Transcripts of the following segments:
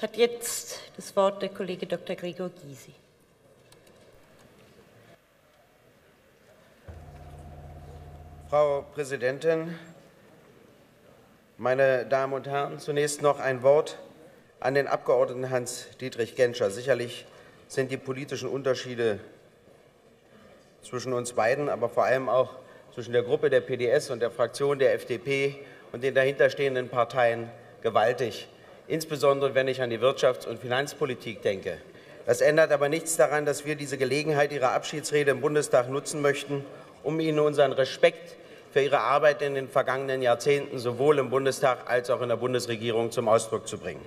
Es hat jetzt das Wort der Kollege Dr. Gregor Gysi. Frau Präsidentin, meine Damen und Herren, zunächst noch ein Wort an den Abgeordneten Hans-Dietrich Genscher. Sicherlich sind die politischen Unterschiede zwischen uns beiden, aber vor allem auch zwischen der Gruppe der PDS und der Fraktion der FDP und den dahinterstehenden Parteien gewaltig, insbesondere wenn ich an die Wirtschafts- und Finanzpolitik denke. Das ändert aber nichts daran, dass wir diese Gelegenheit Ihrer Abschiedsrede im Bundestag nutzen möchten, um Ihnen unseren Respekt für Ihre Arbeit in den vergangenen Jahrzehnten sowohl im Bundestag als auch in der Bundesregierung zum Ausdruck zu bringen.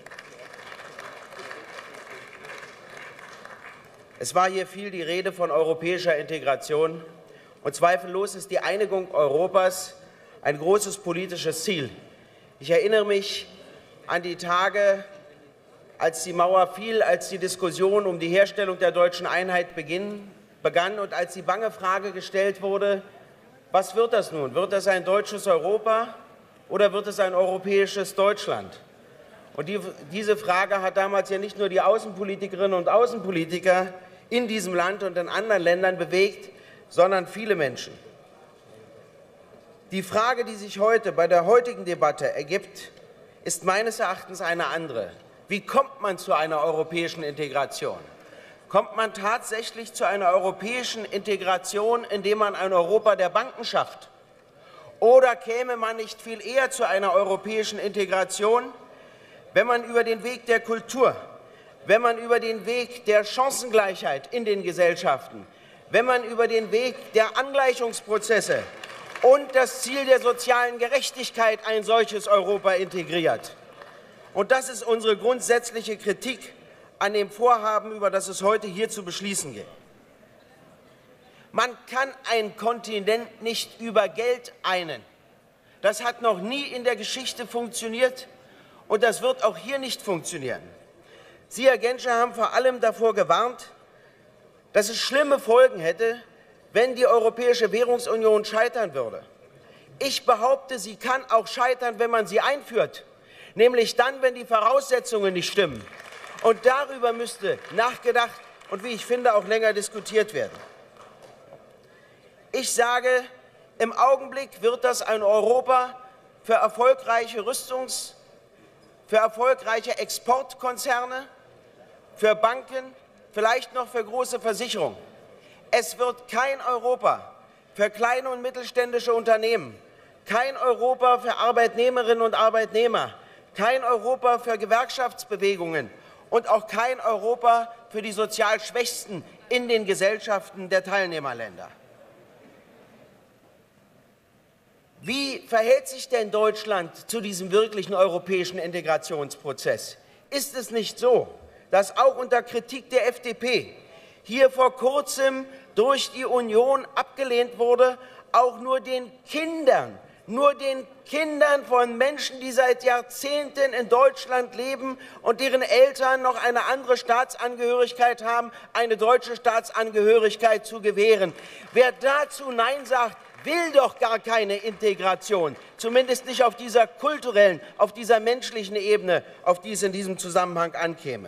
Es war hier viel die Rede von europäischer Integration, und zweifellos ist die Einigung Europas ein großes politisches Ziel. Ich erinnere mich an die Tage, als die Mauer fiel, als die Diskussion um die Herstellung der deutschen Einheit begann und als die bange Frage gestellt wurde: Was wird das nun? Wird das ein deutsches Europa oder wird es ein europäisches Deutschland? Und diese Frage hat damals ja nicht nur die Außenpolitikerinnen und Außenpolitiker in diesem Land und in anderen Ländern bewegt, sondern viele Menschen. Die Frage, die sich heute bei der heutigen Debatte ergibt, ist meines Erachtens eine andere. Wie kommt man zu einer europäischen Integration? Kommt man tatsächlich zu einer europäischen Integration, indem man ein Europa der Banken schafft? Oder käme man nicht viel eher zu einer europäischen Integration, wenn man über den Weg der Kultur, wenn man über den Weg der Chancengleichheit in den Gesellschaften, wenn man über den Weg der Angleichungsprozesse und das Ziel der sozialen Gerechtigkeit ein solches Europa integriert? Und das ist unsere grundsätzliche Kritik an dem Vorhaben, über das es heute hier zu beschließen geht. Man kann einen Kontinent nicht über Geld einen. Das hat noch nie in der Geschichte funktioniert und das wird auch hier nicht funktionieren. Sie, Herr Genscher, haben vor allem davor gewarnt, dass es schlimme Folgen hätte, wenn die Europäische Währungsunion scheitern würde. Ich behaupte, sie kann auch scheitern, wenn man sie einführt, nämlich dann, wenn die Voraussetzungen nicht stimmen. Und darüber müsste nachgedacht und, wie ich finde, auch länger diskutiert werden. Ich sage, im Augenblick wird das ein Europa für erfolgreiche für erfolgreiche Exportkonzerne, für Banken, vielleicht noch für große Versicherungen. Es wird kein Europa für kleine und mittelständische Unternehmen, kein Europa für Arbeitnehmerinnen und Arbeitnehmer, kein Europa für Gewerkschaftsbewegungen und auch kein Europa für die sozial Schwächsten in den Gesellschaften der Teilnehmerländer. Wie verhält sich denn Deutschland zu diesem wirklichen europäischen Integrationsprozess? Ist es nicht so, dass auch unter Kritik der FDP hier vor kurzem durch die Union abgelehnt wurde, auch nur den Kindern von Menschen, die seit Jahrzehnten in Deutschland leben und deren Eltern noch eine andere Staatsangehörigkeit haben, eine deutsche Staatsangehörigkeit zu gewähren? Wer dazu Nein sagt, will doch gar keine Integration, zumindest nicht auf dieser kulturellen, auf dieser menschlichen Ebene, auf die es in diesem Zusammenhang ankäme.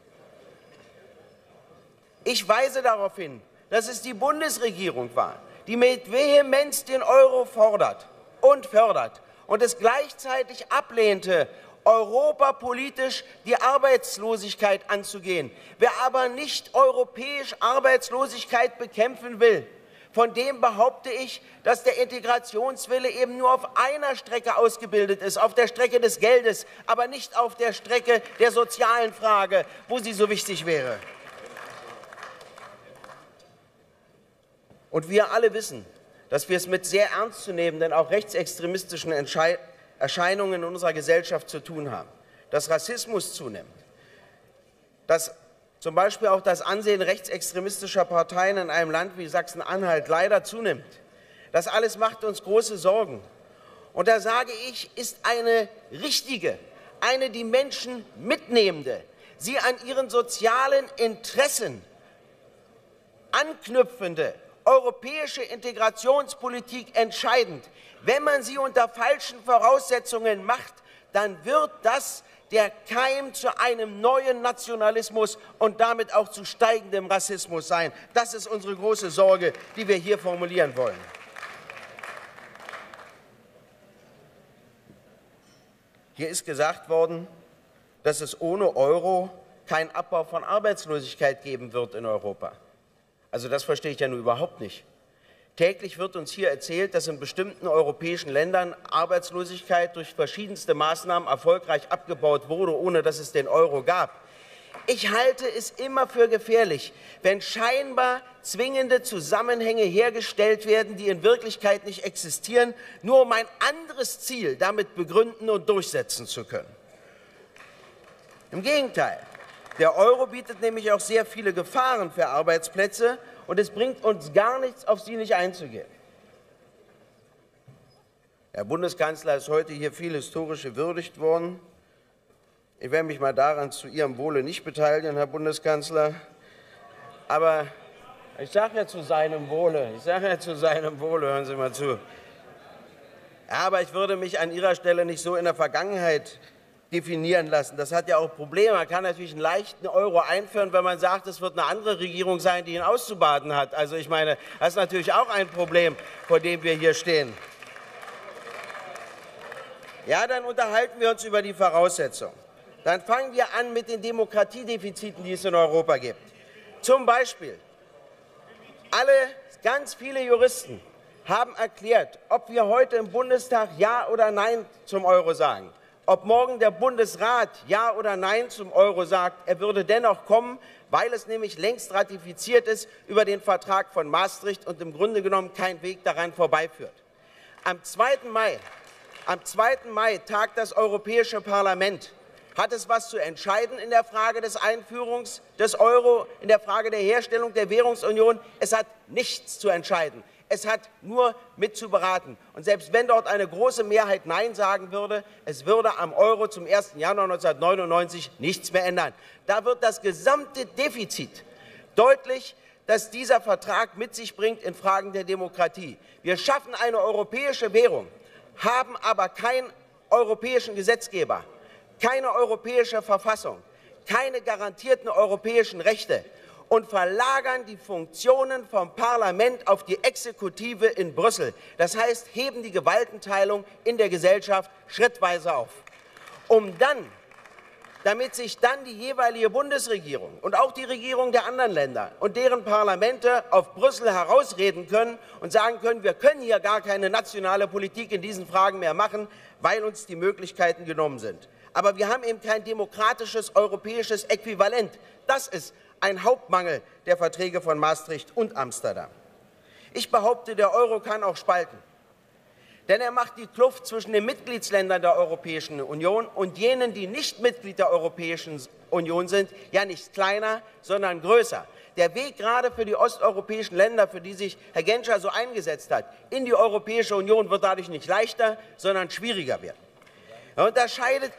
Ich weise darauf hin, dass es die Bundesregierung war, die mit Vehemenz den Euro fordert und fördert und es gleichzeitig ablehnte, europapolitisch die Arbeitslosigkeit anzugehen. Wer aber nicht europäisch Arbeitslosigkeit bekämpfen will, von dem behaupte ich, dass der Integrationswille eben nur auf einer Strecke ausgebildet ist, auf der Strecke des Geldes, aber nicht auf der Strecke der sozialen Frage, wo sie so wichtig wäre. Und wir alle wissen, dass wir es mit sehr ernstzunehmenden, auch rechtsextremistischen Erscheinungen in unserer Gesellschaft zu tun haben. Dass Rassismus zunimmt, dass zum Beispiel auch das Ansehen rechtsextremistischer Parteien in einem Land wie Sachsen-Anhalt leider zunimmt. Das alles macht uns große Sorgen. Und da sage ich, ist eine richtige, eine die Menschen mitnehmende, sie an ihren sozialen Interessen anknüpfende europäische Integrationspolitik entscheidend. Wenn man sie unter falschen Voraussetzungen macht, dann wird das der Keim zu einem neuen Nationalismus und damit auch zu steigendem Rassismus sein. Das ist unsere große Sorge, die wir hier formulieren wollen. Hier ist gesagt worden, dass es ohne Euro keinen Abbau von Arbeitslosigkeit geben wird in Europa. Also das verstehe ich ja nun überhaupt nicht. Täglich wird uns hier erzählt, dass in bestimmten europäischen Ländern Arbeitslosigkeit durch verschiedenste Maßnahmen erfolgreich abgebaut wurde, ohne dass es den Euro gab. Ich halte es immer für gefährlich, wenn scheinbar zwingende Zusammenhänge hergestellt werden, die in Wirklichkeit nicht existieren, nur um ein anderes Ziel damit begründen und durchsetzen zu können. Im Gegenteil, der Euro bietet nämlich auch sehr viele Gefahren für Arbeitsplätze und es bringt uns gar nichts, auf sie nicht einzugehen. Der Bundeskanzler ist heute hier viel historisch gewürdigt worden. Ich werde mich mal daran zu Ihrem Wohle nicht beteiligen, Herr Bundeskanzler. Aber ich sage ja zu seinem Wohle, hören Sie mal zu. Aber ich würde mich an Ihrer Stelle nicht so in der Vergangenheit definieren lassen. Das hat ja auch Probleme. Man kann natürlich einen leichten Euro einführen, wenn man sagt, es wird eine andere Regierung sein, die ihn auszubaden hat. Also ich meine, das ist natürlich auch ein Problem, vor dem wir hier stehen. Ja, dann unterhalten wir uns über die Voraussetzungen. Dann fangen wir an mit den Demokratiedefiziten, die es in Europa gibt. Zum Beispiel, ganz viele Juristen haben erklärt, ob wir heute im Bundestag Ja oder Nein zum Euro sagen. Ob morgen der Bundesrat Ja oder Nein zum Euro sagt, er würde dennoch kommen, weil es nämlich längst ratifiziert ist über den Vertrag von Maastricht und im Grunde genommen kein Weg daran vorbeiführt. Am 2. Mai tagt das Europäische Parlament. Hat es was zu entscheiden in der Frage des Einführungs des Euro, in der Frage der Herstellung der Währungsunion? Es hat nichts zu entscheiden. Es hat nur mitzuberaten. Und selbst wenn dort eine große Mehrheit Nein sagen würde, es würde am Euro zum 1. Januar 1999 nichts mehr ändern. Da wird das gesamte Defizit deutlich, das dieser Vertrag mit sich bringt in Fragen der Demokratie. Wir schaffen eine europäische Währung, haben aber keinen europäischen Gesetzgeber, keine europäische Verfassung, keine garantierten europäischen Rechte und verlagern die Funktionen vom Parlament auf die Exekutive in Brüssel. Das heißt, heben die Gewaltenteilung in der Gesellschaft schrittweise auf, damit sich dann die jeweilige Bundesregierung und auch die Regierung der anderen Länder und deren Parlamente auf Brüssel herausreden können und sagen können, wir können hier gar keine nationale Politik in diesen Fragen mehr machen, weil uns die Möglichkeiten genommen sind. Aber wir haben eben kein demokratisches europäisches Äquivalent. Das ist ein Hauptmangel der Verträge von Maastricht und Amsterdam. Ich behaupte, der Euro kann auch spalten. Denn er macht die Kluft zwischen den Mitgliedsländern der Europäischen Union und jenen, die nicht Mitglied der Europäischen Union sind, ja nicht kleiner, sondern größer. Der Weg gerade für die osteuropäischen Länder, für die sich Herr Genscher so eingesetzt hat, in die Europäische Union wird dadurch nicht leichter, sondern schwieriger werden. Er unterscheidet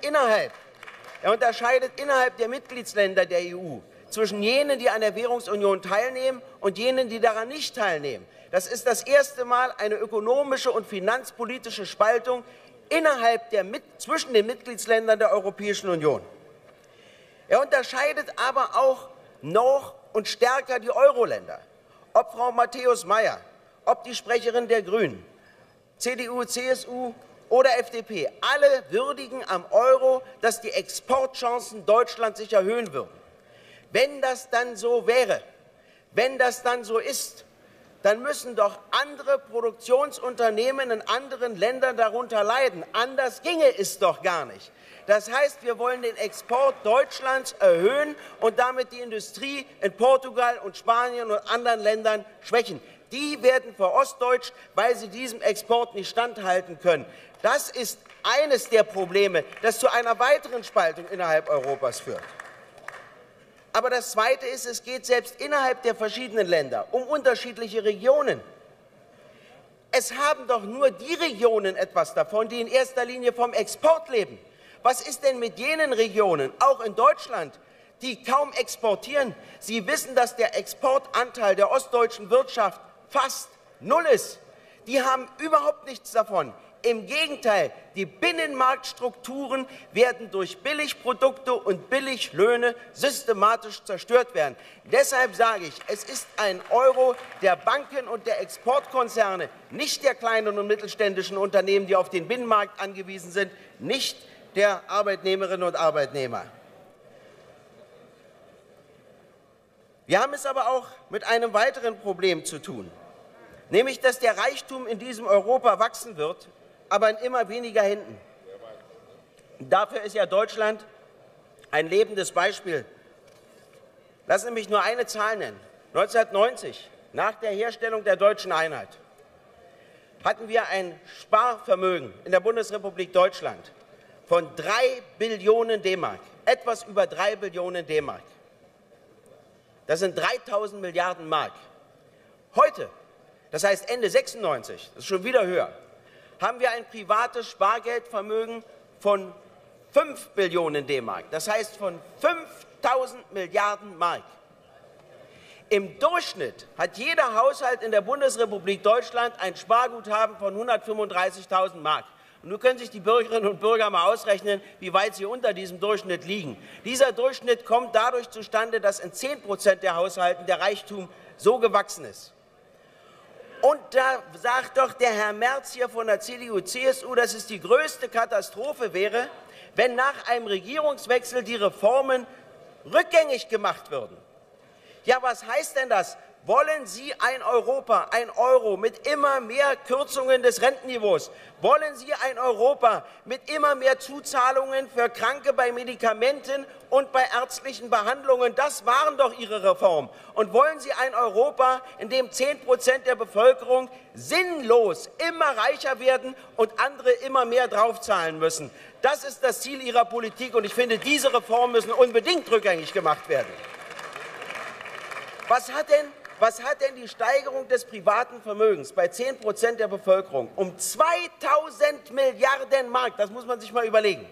innerhalb der Mitgliedsländer der EU zwischen jenen, die an der Währungsunion teilnehmen und jenen, die daran nicht teilnehmen. Das ist das erste Mal eine ökonomische und finanzpolitische Spaltung zwischen den Mitgliedsländern der Europäischen Union. Er unterscheidet aber auch noch und stärker die Euro-Länder. Ob Frau Matthäus-Maier, ob die Sprecherin der Grünen, CDU, CSU oder FDP, alle würdigen am Euro, dass die Exportchancen Deutschlands sich erhöhen würden. Wenn das dann so wäre, wenn das dann so ist, dann müssen doch andere Produktionsunternehmen in anderen Ländern darunter leiden. Anders ginge es doch gar nicht. Das heißt, wir wollen den Export Deutschlands erhöhen und damit die Industrie in Portugal und Spanien und anderen Ländern schwächen. Die werden verostdeutscht, weil sie diesem Export nicht standhalten können. Das ist eines der Probleme, das zu einer weiteren Spaltung innerhalb Europas führt. Aber das Zweite ist, es geht selbst innerhalb der verschiedenen Länder um unterschiedliche Regionen. Es haben doch nur die Regionen etwas davon, die in erster Linie vom Export leben. Was ist denn mit jenen Regionen, auch in Deutschland, die kaum exportieren? Sie wissen, dass der Exportanteil der ostdeutschen Wirtschaft fast null ist. Die haben überhaupt nichts davon. Im Gegenteil, die Binnenmarktstrukturen werden durch Billigprodukte und Billiglöhne systematisch zerstört werden. Deshalb sage ich, es ist ein Euro der Banken und der Exportkonzerne, nicht der kleinen und mittelständischen Unternehmen, die auf den Binnenmarkt angewiesen sind, nicht der Arbeitnehmerinnen und Arbeitnehmer. Wir haben es aber auch mit einem weiteren Problem zu tun, nämlich dass der Reichtum in diesem Europa wachsen wird, aber in immer weniger Händen. Dafür ist ja Deutschland ein lebendes Beispiel. Lassen Sie mich nur eine Zahl nennen. 1990, nach der Herstellung der deutschen Einheit, hatten wir ein Sparvermögen in der Bundesrepublik Deutschland von 3 Billionen D-Mark, etwas über 3 Billionen D-Mark. Das sind 3.000 Milliarden Mark. Heute, das heißt Ende 96, das ist schon wieder höher, haben wir ein privates Spargeldvermögen von 5 Billionen D-Mark, das heißt von 5.000 Milliarden Mark. Im Durchschnitt hat jeder Haushalt in der Bundesrepublik Deutschland ein Sparguthaben von 135.000 Mark. Und nun können sich die Bürgerinnen und Bürger mal ausrechnen, wie weit sie unter diesem Durchschnitt liegen. Dieser Durchschnitt kommt dadurch zustande, dass in 10% der Haushalten der Reichtum so gewachsen ist. Und da sagt doch der Herr Merz hier von der CDU-CSU, dass es die größte Katastrophe wäre, wenn nach einem Regierungswechsel die Reformen rückgängig gemacht würden. Ja, was heißt denn das? Wollen Sie ein Europa, ein Euro mit immer mehr Kürzungen des Rentenniveaus? Wollen Sie ein Europa mit immer mehr Zuzahlungen für Kranke bei Medikamenten und bei ärztlichen Behandlungen? Das waren doch Ihre Reformen. Und wollen Sie ein Europa, in dem 10% der Bevölkerung sinnlos immer reicher werden und andere immer mehr draufzahlen müssen? Das ist das Ziel Ihrer Politik, und ich finde, diese Reformen müssen unbedingt rückgängig gemacht werden. Was hat denn die Steigerung des privaten Vermögens bei 10% der Bevölkerung um 2.000 Milliarden Mark, das muss man sich mal überlegen,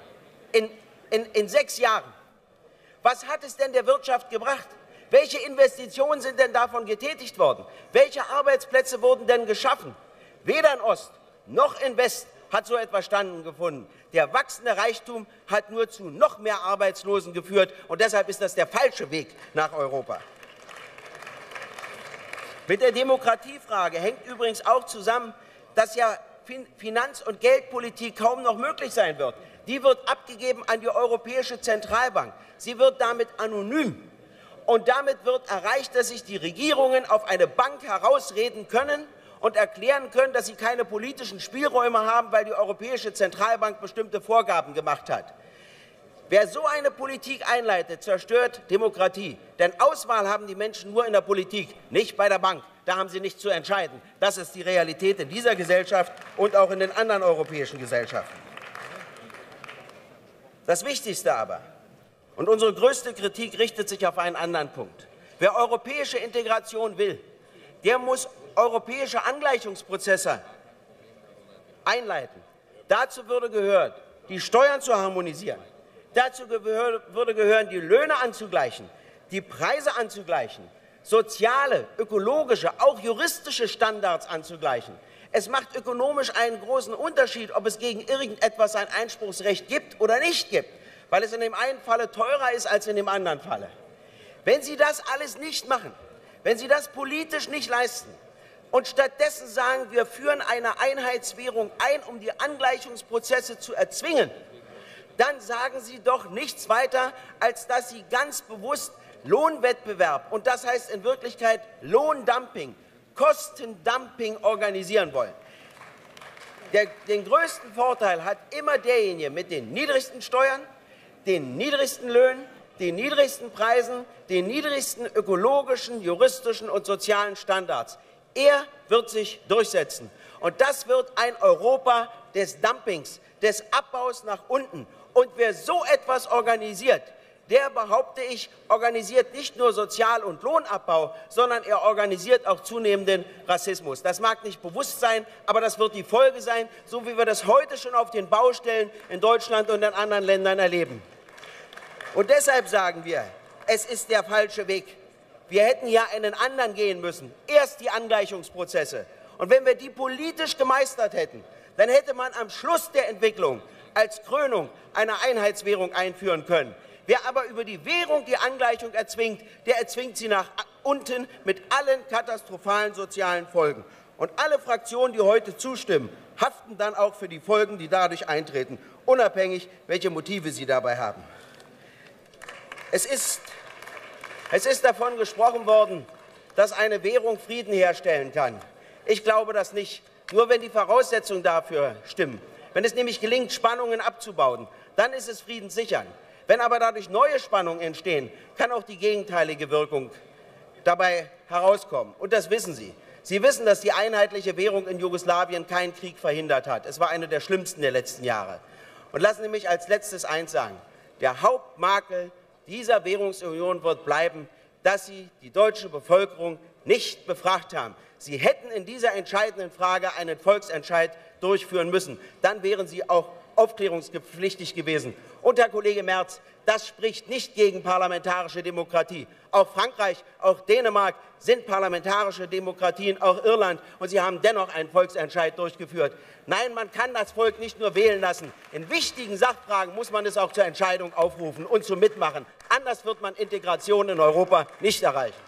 in 6 Jahren, was hat es denn der Wirtschaft gebracht? Welche Investitionen sind denn davon getätigt worden? Welche Arbeitsplätze wurden denn geschaffen? Weder in Ost noch in West hat so etwas stattgefunden. Der wachsende Reichtum hat nur zu noch mehr Arbeitslosen geführt, und deshalb ist das der falsche Weg nach Europa. Mit der Demokratiefrage hängt übrigens auch zusammen, dass ja Finanz- und Geldpolitik kaum noch möglich sein wird. Die wird abgegeben an die Europäische Zentralbank. Sie wird damit anonym. Und damit wird erreicht, dass sich die Regierungen auf eine Bank herausreden können und erklären können, dass sie keine politischen Spielräume haben, weil die Europäische Zentralbank bestimmte Vorgaben gemacht hat. Wer so eine Politik einleitet, zerstört Demokratie. Denn Auswahl haben die Menschen nur in der Politik, nicht bei der Bank. Da haben sie nichts zu entscheiden. Das ist die Realität in dieser Gesellschaft und auch in den anderen europäischen Gesellschaften. Das Wichtigste aber, und unsere größte Kritik richtet sich auf einen anderen Punkt. Wer europäische Integration will, der muss europäische Angleichungsprozesse einleiten. Dazu würde gehören, die Steuern zu harmonisieren. Dazu würde gehören, die Löhne anzugleichen, die Preise anzugleichen, soziale, ökologische, auch juristische Standards anzugleichen. Es macht ökonomisch einen großen Unterschied, ob es gegen irgendetwas ein Einspruchsrecht gibt oder nicht gibt, weil es in dem einen Falle teurer ist als in dem anderen Falle. Wenn Sie das alles nicht machen, wenn Sie das politisch nicht leisten und stattdessen sagen, wir führen eine Einheitswährung ein, um die Angleichungsprozesse zu erzwingen, dann sagen Sie doch nichts weiter, als dass Sie ganz bewusst Lohnwettbewerb, und das heißt in Wirklichkeit Lohndumping, Kostendumping organisieren wollen. Den größten Vorteil hat immer derjenige mit den niedrigsten Steuern, den niedrigsten Löhnen, den niedrigsten Preisen, den niedrigsten ökologischen, juristischen und sozialen Standards. Er wird sich durchsetzen. Und das wird ein Europa des Dumpings, des Abbaus nach unten. Und wer so etwas organisiert, der, behaupte ich, organisiert nicht nur Sozial- und Lohnabbau, sondern er organisiert auch zunehmenden Rassismus. Das mag nicht bewusst sein, aber das wird die Folge sein, so wie wir das heute schon auf den Baustellen in Deutschland und in anderen Ländern erleben. Und deshalb sagen wir, es ist der falsche Weg. Wir hätten ja einen anderen gehen müssen. Erst die Angleichungsprozesse. Und wenn wir die politisch gemeistert hätten, dann hätte man am Schluss der Entwicklung als Krönung eine Einheitswährung einführen können. Wer aber über die Währung die Angleichung erzwingt, der erzwingt sie nach unten mit allen katastrophalen sozialen Folgen. Und alle Fraktionen, die heute zustimmen, haften dann auch für die Folgen, die dadurch eintreten, unabhängig, welche Motive sie dabei haben. Es ist davon gesprochen worden, dass eine Währung Frieden herstellen kann. Ich glaube das nicht, nur wenn die Voraussetzungen dafür stimmen. Wenn es nämlich gelingt, Spannungen abzubauen, dann ist es friedenssichernd. Wenn aber dadurch neue Spannungen entstehen, kann auch die gegenteilige Wirkung dabei herauskommen. Und das wissen Sie. Sie wissen, dass die einheitliche Währung in Jugoslawien keinen Krieg verhindert hat. Es war eine der schlimmsten der letzten Jahre. Und lassen Sie mich als letztes eins sagen. Der Hauptmakel dieser Währungsunion wird bleiben, dass Sie die deutsche Bevölkerung nicht befragt haben. Sie hätten in dieser entscheidenden Frage einen Volksentscheid durchführen müssen. Dann wären Sie auch aufklärungspflichtig gewesen. Und, Herr Kollege Merz, das spricht nicht gegen parlamentarische Demokratie. Auch Frankreich, auch Dänemark sind parlamentarische Demokratien, auch Irland. Und sie haben dennoch einen Volksentscheid durchgeführt. Nein, man kann das Volk nicht nur wählen lassen. In wichtigen Sachfragen muss man es auch zur Entscheidung aufrufen und zum Mitmachen. Anders wird man Integration in Europa nicht erreichen.